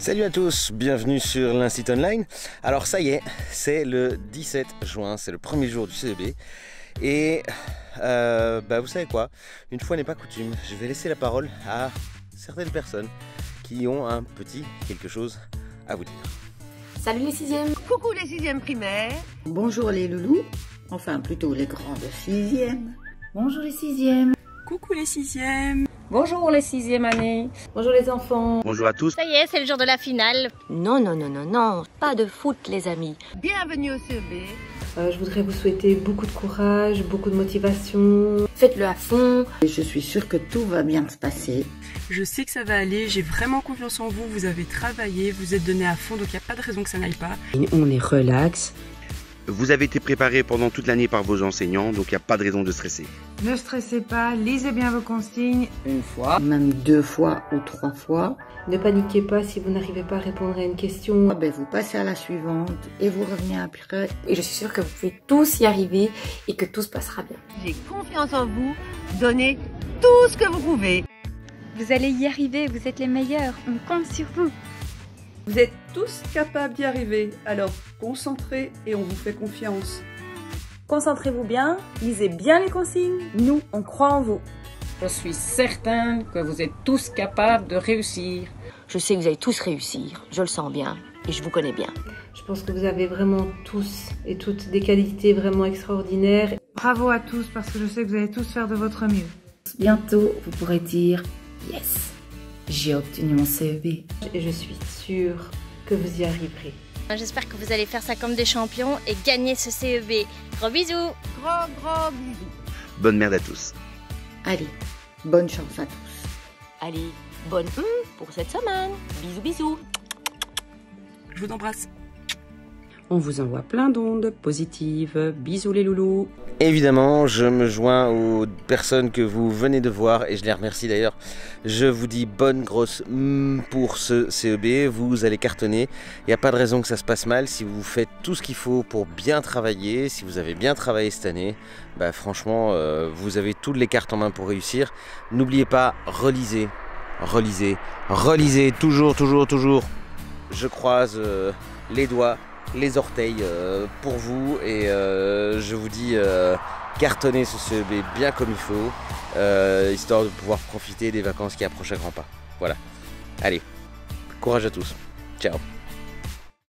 Salut à tous, bienvenue sur l'Instit Online. Alors ça y est, c'est le 17 juin, c'est le premier jour du CEB. Et vous savez quoi, une fois n'est pas coutume, je vais laisser la parole à certaines personnes qui ont un petit quelque chose à vous dire. Salut les 6e. Coucou les 6e primaires. Bonjour les loulous, enfin plutôt les grands de 6e. Bonjour les 6e. Coucou les 6e. Bonjour les 6e année. Bonjour les enfants. Bonjour à tous. Ça y est, c'est le jour de la finale. Non, pas de foot les amis. Bienvenue au CEB. Je voudrais vous souhaiter beaucoup de courage, beaucoup de motivation. Faites-le à fond. Et je suis sûre que tout va bien se passer. Je sais que ça va aller, j'ai vraiment confiance en vous, vous avez travaillé, vous êtes donné à fond, donc il n'y a pas de raison que ça n'aille pas. Et on est relax. Vous avez été préparé pendant toute l'année par vos enseignants, donc il n'y a pas de raison de stresser. Ne stressez pas, lisez bien vos consignes. Une fois, même 2 fois ou 3 fois. Ne paniquez pas si vous n'arrivez pas à répondre à une question. Vous passez à la suivante et vous revenez après. Et je suis sûre que vous pouvez tous y arriver et que tout se passera bien. J'ai confiance en vous. Donnez tout ce que vous pouvez. Vous allez y arriver, vous êtes les meilleurs. On compte sur vous. Vous êtes tous capables d'y arriver, alors concentrez et on vous fait confiance. Concentrez-vous bien, lisez bien les consignes, nous on croit en vous. Je suis certaine que vous êtes tous capables de réussir. Je sais que vous allez tous réussir, je le sens bien et je vous connais bien. Je pense que vous avez vraiment tous et toutes des qualités vraiment extraordinaires. Bravo à tous parce que je sais que vous allez tous faire de votre mieux. Bientôt, vous pourrez dire « Yes, j'ai obtenu mon CEB ». Et je suis sûre que vous y arriverez. J'espère que vous allez faire ça comme des champions et gagner ce CEB. Gros bisous. Gros bisous. Bonne merde à tous. Allez, bonne chance à tous. Allez, bonne pour cette semaine. Bisous. Je vous embrasse. on vous envoie plein d'ondes positives. Bisous les loulous. Évidemment, je me joins aux personnes que vous venez de voir et je les remercie d'ailleurs. Je vous dis bonne grosse pour ce CEB, vous allez cartonner. Il n'y a pas de raison que ça se passe mal si vous faites tout ce qu'il faut pour bien travailler. Si vous avez bien travaillé cette année, franchement, vous avez toutes les cartes en main pour réussir. N'oubliez pas, relisez, toujours. Je croise les doigts, les orteils pour vous et je vous dis cartonnez ce CEB bien comme il faut histoire de pouvoir profiter des vacances qui approchent à grands pas. Voilà, allez, courage à tous, ciao.